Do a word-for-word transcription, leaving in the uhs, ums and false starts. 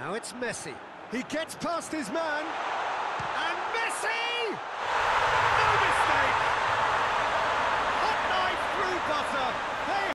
Now it's Messi. He gets past his man. And Messi!